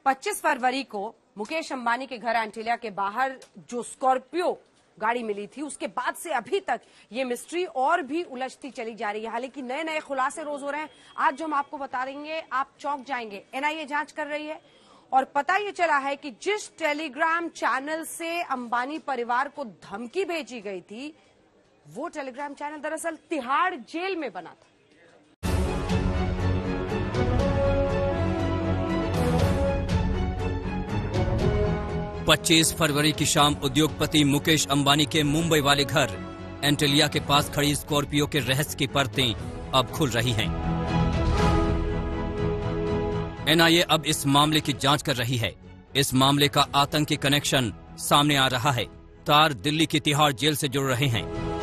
25 फरवरी को मुकेश अंबानी के घर एंटीलिया के बाहर जो स्कॉर्पियो गाड़ी मिली थी, उसके बाद से अभी तक ये मिस्ट्री और भी उलझती चली जा रही है। हालांकि नए नए खुलासे रोज हो रहे हैं। आज जो हम आपको बता देंगे आप चौंक जाएंगे। एनआईए जांच कर रही है और पता ये चला है कि जिस टेलीग्राम चैनल से अंबानी परिवार को धमकी भेजी गई थी, वो टेलीग्राम चैनल दरअसल तिहाड़ जेल में बना था। पच्चीस फरवरी की शाम उद्योगपति मुकेश अंबानी के मुंबई वाले घर एंटीलिया के पास खड़ी स्कॉर्पियो के रहस्य की परतें अब खुल रही हैं। एनआईए अब इस मामले की जांच कर रही है। इस मामले का आतंकी कनेक्शन सामने आ रहा है। तार दिल्ली की तिहाड़ जेल से जुड़ रहे हैं।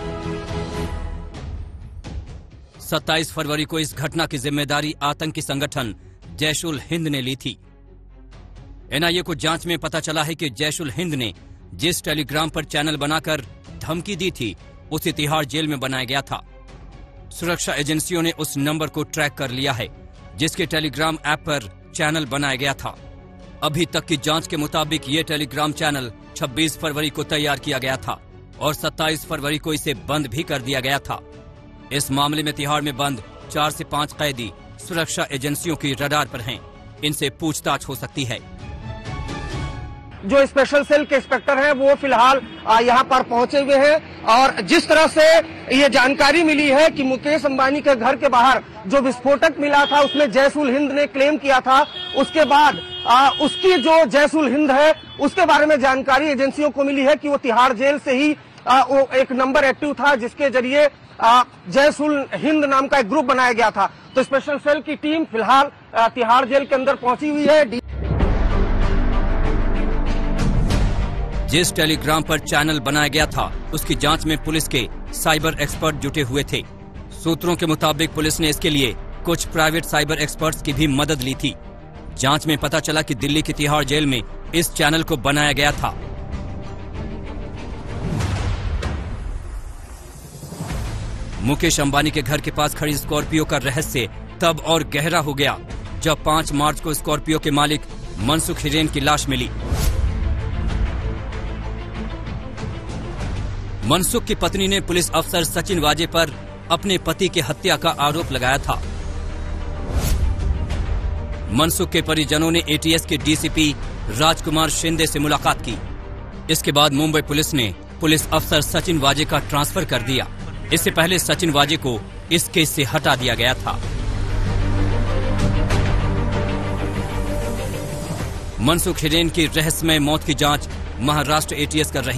27 फरवरी को इस घटना की जिम्मेदारी आतंकी संगठन जैश-उल हिंद ने ली थी। एनआईए को जांच में पता चला है कि जैश-उल हिंद ने जिस टेलीग्राम पर चैनल बनाकर धमकी दी थी, उसे तिहाड़ जेल में बनाया गया था। सुरक्षा एजेंसियों ने उस नंबर को ट्रैक कर लिया है जिसके टेलीग्राम ऐप पर चैनल बनाया गया था। अभी तक की जांच के मुताबिक ये टेलीग्राम चैनल 26 फरवरी को तैयार किया गया था और 27 फरवरी को इसे बंद भी कर दिया गया था। इस मामले में तिहाड़ में बंद 4 से 5 कैदी सुरक्षा एजेंसियों की रडार पर हैं। इनसे पूछताछ हो सकती है। जो स्पेशल सेल के इंस्पेक्टर हैं वो फिलहाल यहाँ पर पहुंचे हुए हैं और जिस तरह से ये जानकारी मिली है कि मुकेश अंबानी के घर के बाहर जो विस्फोटक मिला था उसमें जैश-उल हिंद ने क्लेम किया था, उसके बाद उसकी जो जैश-उल हिंद है उसके बारे में जानकारी एजेंसियों को मिली है कि वो तिहाड़ जेल से ही वो एक नंबर एक्टिव था जिसके जरिए जैश-उल हिंद नाम का एक ग्रुप बनाया गया था। तो स्पेशल सेल की टीम फिलहाल तिहाड़ जेल के अंदर पहुंची हुई है। जिस टेलीग्राम पर चैनल बनाया गया था उसकी जांच में पुलिस के साइबर एक्सपर्ट जुटे हुए थे। सूत्रों के मुताबिक पुलिस ने इसके लिए कुछ प्राइवेट साइबर एक्सपर्ट्स की भी मदद ली थी। जांच में पता चला कि दिल्ली की तिहाड़ जेल में इस चैनल को बनाया गया था। मुकेश अंबानी के घर के पास खड़ी स्कॉर्पियो का रहस्य तब और गहरा हो गया जब 5 मार्च को स्कॉर्पियो के मालिक मनसुख हिरेन की लाश मिली। मनसुख की पत्नी ने पुलिस अफसर सचिन वाजे पर अपने पति की हत्या का आरोप लगाया था। मनसुख के परिजनों ने एटीएस के डीसीपी राजकुमार शिंदे से मुलाकात की। इसके बाद मुंबई पुलिस ने पुलिस अफसर सचिन वाजे का ट्रांसफर कर दिया। इससे पहले सचिन वाजे को इस केस से हटा दिया गया था। मनसुख हिरेन की रहस्यमय मौत की जांच महाराष्ट्र एटीएस कर रही